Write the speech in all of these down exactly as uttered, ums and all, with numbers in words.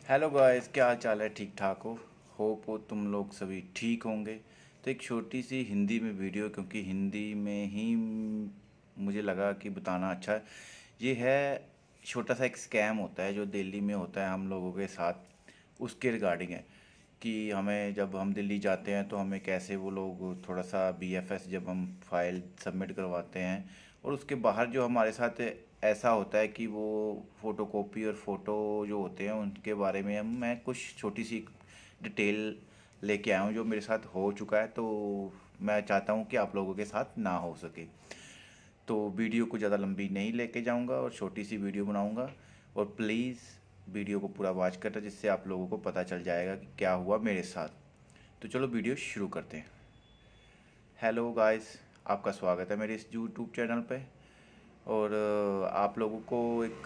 Hello guys, क्या हाल चाल है? ठीक ठाक हो? होप हो तुम लोग सभी ठीक होंगे। तो एक छोटी सी हिंदी में वीडियो, क्योंकि हिंदी में ही मुझे लगा कि बताना अच्छा है। ये है, छोटा सा एक स्कैम होता है जो दिल्ली में होता है हम लोगों के साथ। उसके रिगार्डिंग है कि हमें, जब हम दिल्ली जाते हैं तो हमें कैसे वो लोग थोड़ा सा बीएफएस, जब हम फाइल सबमिट करवाते हैं और उसके बाहर जो हमारे साथ ऐसा होता है कि वो फोटोकॉपी और फोटो जो होते हैं उनके बारे में हम मैं कुछ छोटी सी डिटेल लेके आया हूँ जो मेरे साथ हो चुका है। तो मैं चाहता हूँ कि आप लोगों के साथ ना हो सके। तो वीडियो को ज़्यादा लंबी नहीं लेके जाऊँगा और छोटी सी वीडियो बनाऊँगा। और प्लीज़ वीडियो को पूरा वॉच करना, जिससे आप लोगों को पता चल जाएगा कि क्या हुआ मेरे साथ। तो चलो वीडियो शुरू करते हैं। हेलो गाइस, आपका स्वागत है मेरे इस यूट्यूब चैनल पे। और अ, आप लोगों को एक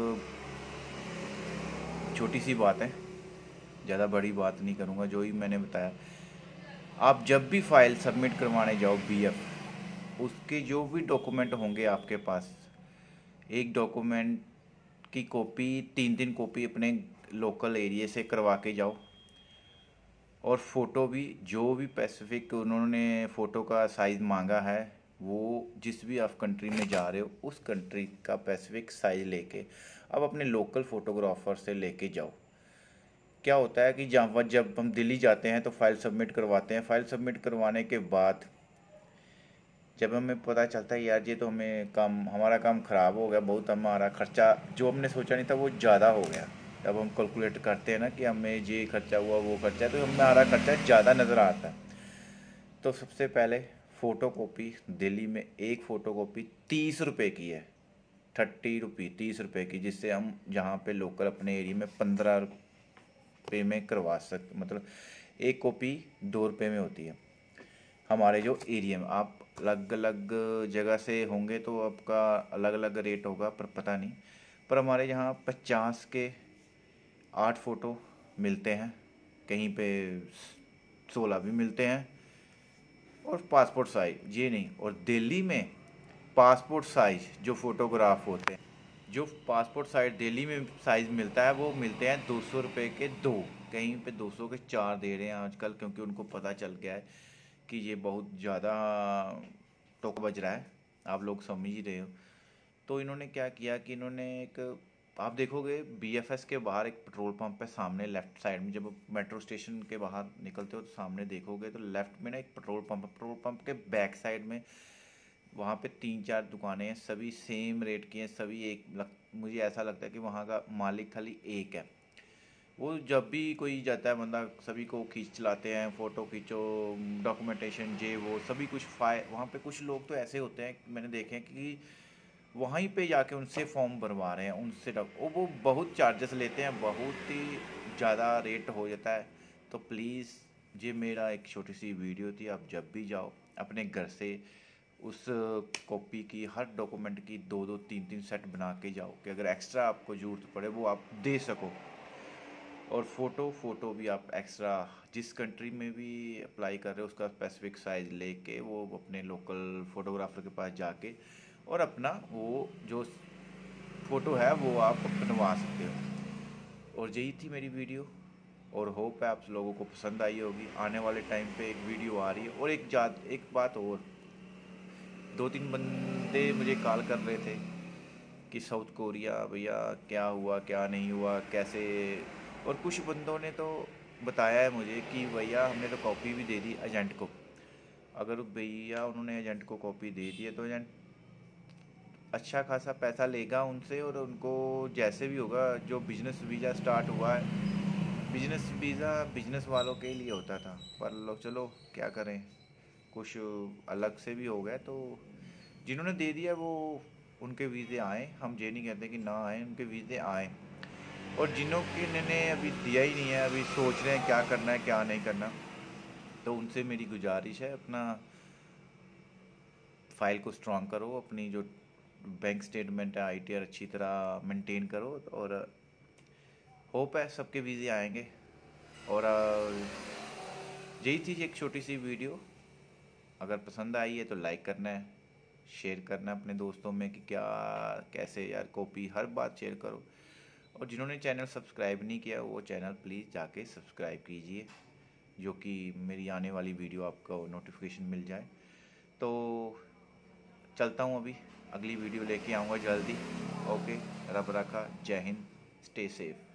अ, छोटी सी बात है, ज़्यादा बड़ी बात नहीं करूँगा, जो ही मैंने बताया। आप जब भी फाइल सबमिट करवाने जाओ बीएफ, उसके जो भी डॉक्यूमेंट होंगे आपके पास, एक डॉक्यूमेंट की कॉपी, तीन तीन कॉपी अपने लोकल एरिया से करवा के जाओ। और फ़ोटो भी, जो भी स्पेसिफिक उन्होंने फ़ोटो का साइज़ मांगा है, वो जिस भी आप कंट्री में जा रहे हो उस कंट्री का स्पेसिफिक साइज़ लेके अब अपने लोकल फ़ोटोग्राफर से लेके जाओ। क्या होता है कि जहाँ जब हम दिल्ली जाते हैं तो फाइल सबमिट करवाते हैं। फाइल सबमिट करवाने के बाद जब हमें पता चलता है यार ये तो हमें काम, हमारा काम ख़राब हो गया, बहुत हमारा खर्चा जो हमने सोचा नहीं था वो ज़्यादा हो गया। तब हम कैलकुलेट करते हैं ना कि हमें ये खर्चा हुआ, वो खर्चा, तो हमारा खर्चा ज़्यादा नज़र आता है। तो सबसे पहले फ़ोटो कॉपी, दिल्ली में एक फ़ोटो कॉपी तीस रुपये की है। थर्टी रुपी, तीस रुपये की, जिससे हम जहाँ पे लोकल अपने एरिया में पंद्रह रुपये में करवा सकते, मतलब एक कॉपी दो रुपये में होती है हमारे जो एरिया में। आप अलग अलग जगह से होंगे तो आपका अलग अलग रेट होगा, पर पता नहीं। पर हमारे यहाँ पचास के आठ फ़ोटो मिलते हैं, कहीं पे सोलह भी मिलते हैं। और पासपोर्ट साइज ये नहीं, और दिल्ली में पासपोर्ट साइज जो फ़ोटोग्राफ होते हैं, जो पासपोर्ट साइज दिल्ली में साइज़ मिलता है, वो मिलते हैं दो सौ रुपये के दो। कहीं पे दो सौ के चार दे रहे हैं आजकल, क्योंकि उनको पता चल गया है कि ये बहुत ज़्यादा टोक बज रहा है, आप लोग समझ ही रहे हो। तो इन्होंने क्या किया कि इन्होंने एक, आप देखोगे बीएफएस के बाहर एक पेट्रोल पंप है सामने लेफ्ट साइड में, जब मेट्रो स्टेशन के बाहर निकलते हो तो सामने देखोगे तो लेफ्ट में ना एक पेट्रोल पंप है। पेट्रोल पंप के बैक साइड में वहाँ पे तीन चार दुकानें हैं, सभी सेम रेट की हैं, सभी एक लग, मुझे ऐसा लगता है कि वहाँ का मालिक खाली एक है। वो जब भी कोई जाता है बंदा, सभी को खींच चलाते हैं, फ़ोटो खींचो, डॉक्यूमेंटेशन, जे वो सभी कुछ फाइ वहाँ पे कुछ लोग तो ऐसे होते हैं, मैंने देखे हैं कि वहीं पे जाके उनसे फॉर्म भरवा रहे हैं, उनसे डॉक वो वो बहुत चार्जेस लेते हैं, बहुत ही ज़्यादा रेट हो जाता है। तो प्लीज़, ये मेरा एक छोटी सी वीडियो थी। आप जब भी जाओ अपने घर से उस कॉपी की, हर डॉक्यूमेंट की दो दो तीन तीन सेट बना के जाओ, कि अगर एक्स्ट्रा आपको ज़रूरत पड़े वो आप दे सको। और फ़ोटो फ़ोटो भी आप एक्स्ट्रा, जिस कंट्री में भी अप्लाई कर रहे हो उसका स्पेसिफिक साइज़ लेके वो अपने लोकल फ़ोटोग्राफर के पास जाके और अपना वो जो फ़ोटो है वो आप बनवा सकते हो। और यही थी मेरी वीडियो, और होप है आप लोगों को पसंद आई होगी। आने वाले टाइम पे एक वीडियो आ रही है। और एक जात एक बात और, दो तीन बंदे मुझे कॉल कर रहे थे कि साउथ कोरिया भैया क्या हुआ, क्या नहीं हुआ, कैसे। और कुछ बंदों ने तो बताया है मुझे कि भैया हमने तो कॉपी भी दे दी एजेंट को। अगर भैया उन्होंने एजेंट को कॉपी दे दी है तो एजेंट अच्छा खासा पैसा लेगा उनसे, और उनको जैसे भी होगा, जो बिजनेस वीज़ा स्टार्ट हुआ है, बिजनेस वीज़ा बिजनेस वालों के लिए होता था, पर लो चलो क्या करें, कुछ अलग से भी हो गया। तो जिन्होंने दे दिया वो, उनके वीज़े आए, हम ये नहीं कहते कि ना आए, उनके वीज़े आए। और जिन्हों के ने अभी दिया ही नहीं है, अभी सोच रहे हैं क्या करना है क्या नहीं करना, तो उनसे मेरी गुजारिश है, अपना फाइल को स्ट्रॉन्ग करो, अपनी जो बैंक स्टेटमेंट है, आईटीआर अच्छी तरह मेंटेन करो। और होप है सबके वीज़े आएंगे। और अ, यही थी एक छोटी सी वीडियो। अगर पसंद आई है तो लाइक करना है, शेयर करना है अपने दोस्तों में कि क्या कैसे यार, कॉपी हर बात शेयर करो। और जिन्होंने चैनल सब्सक्राइब नहीं किया वो चैनल प्लीज़ जाके सब्सक्राइब कीजिए, जो कि मेरी आने वाली वीडियो आपको नोटिफिकेशन मिल जाए। तो चलता हूँ, अभी अगली वीडियो लेके आऊँगा जल्दी। ओके, रब रखा, जय हिंद, स्टे सेफ।